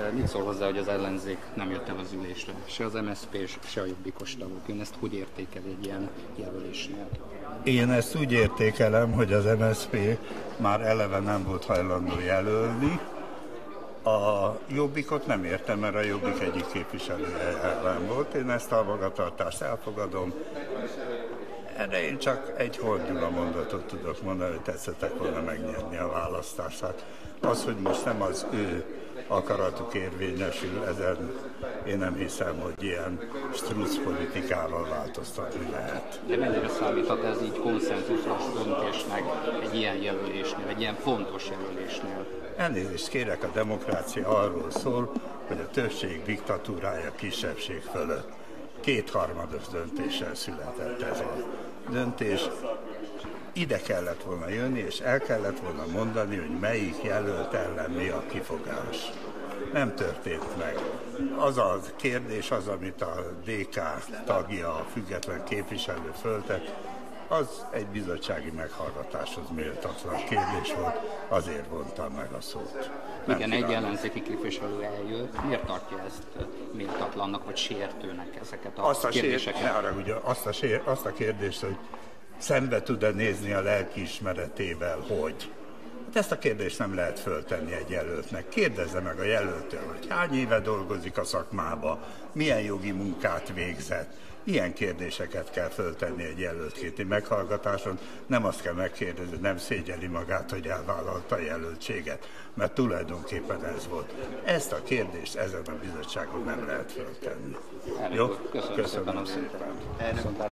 Mit szól hozzá, hogy az ellenzék nem jött el az ülésre? Se az MSZP, se a Jobbikos tagok. Ön ezt hogy értékel egy ilyen jelölésnél? Én ezt úgy értékelem, hogy az MSZP már eleve nem volt hajlandó jelölni. A Jobbikot nem értem, mert a Jobbik egyik képviselője ellen volt. Én ezt a magatartást elfogadom. Erre én csak egy Horn mondatot tudok mondani, hogy tetszettek volna megnyerni a választását. Az, hogy most nem az ő akaratuk érvényesül, ezen én nem hiszem, hogy ilyen struc politikával változtatni lehet. De mennyire számíthat ez így konszenzusos döntésnek egy ilyen jelölésnél, egy ilyen fontos jelölésnél? Elnézést kérek, a demokrácia arról szól, hogy a többség diktatúrája kisebbség fölött. Kétharmados döntéssel született ez a döntés. Ide kellett volna jönni, és el kellett volna mondani, hogy melyik jelölt ellen mi a kifogás. Nem történt meg. Az a kérdés, az, amit a DK tagja, a független képviselő föltett, az egy bizottsági meghallgatáshoz méltatlan kérdés volt, azért vontam meg a szót. Igen, egy ellenzéki képviselő eljött. Miért tartja ezt méltatlannak, vagy sértőnek ezeket a kérdéseket? Azt a kérdést, hogy szembe tud-e nézni a lelkiismeretével, hogy? Hát ezt a kérdést nem lehet föltenni egy jelöltnek. Kérdezze meg a jelöltől, hogy hány éve dolgozik a szakmába, milyen jogi munkát végzett. Ilyen kérdéseket kell föltenni egy jelöltkéti meghallgatáson, nem azt kell megkérdezni, nem szégyeli magát, hogy elvállalta a jelöltséget, mert tulajdonképpen ez volt. Ezt a kérdést ezen a bizottságon nem lehet föltenni. Jó? Köszönöm szépen.